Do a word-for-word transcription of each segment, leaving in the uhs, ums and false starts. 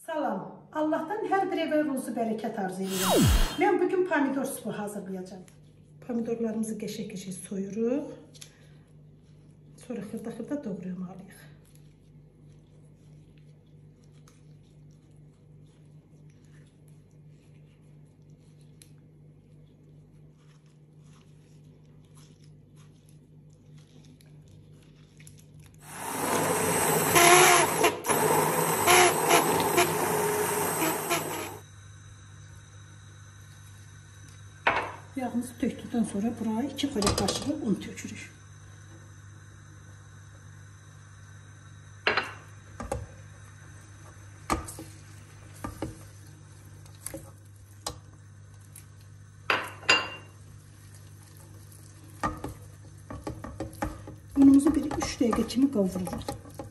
Salam. Allah'tan hər bir evə ruzu bərəkət arzu edirəm. Mən bugün pomidor supu hazırlayacağım. Pomidorlarımızı qəşəng-qəşəng soyuruq. Sonra xırda-xırda doğramalıyıq. Yağımızı tökdükdən sonra buraya iki xörək qaşığı un tökürük. Unumuzu bir üç dəqiqə kimi qavururuq.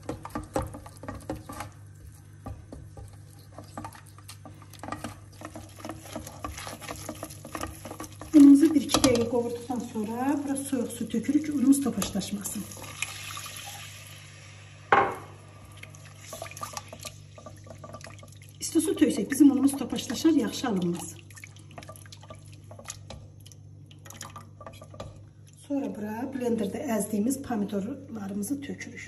Unumuzu bir iki dəqiqə qovurduqdan sonra biraz soyuq su tökürük ki, unumuz topaşlaşmasın. İsti su töksək bizim unumuz topaşlaşar, yaxşı alınmaz. Sonra buraya blenderdə əzdiyimiz pomidorlarımızı tökürük.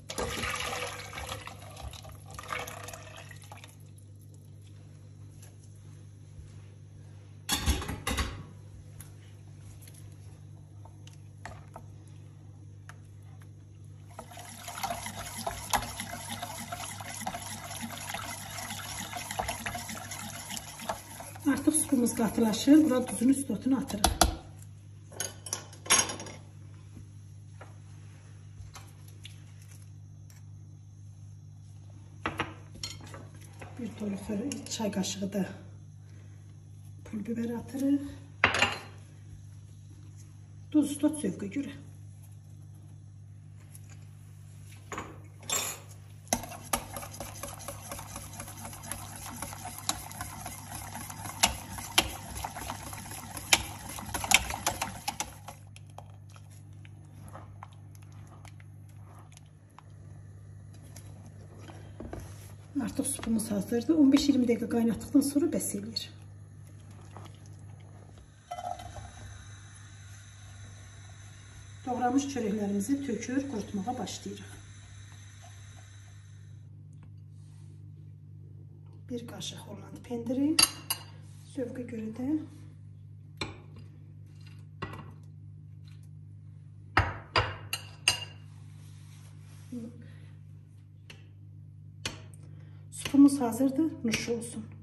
Artıq supumuz qatılaşır. Bura duzun üstotunu atırıq. Bir dolu çay qaşığı da pul biber atırıq. Duz üstot zövqə görə. Artıq supumuz hazırdır. on beş iyirmi dəqiqə qaynatdıqdan sonra bəs eləyir. Doğramış çörəklərimizi tökür, qurutmağa başlayırıq. Bir qaşıq Holland pendiri, zövqə görə də supumuz hazırdır, nuş olsun.